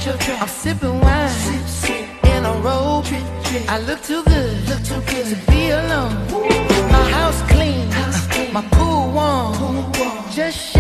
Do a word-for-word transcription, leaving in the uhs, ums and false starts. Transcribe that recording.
I'm sipping wine in a robe. I look too good to be alone. My house clean, my pool warm. Just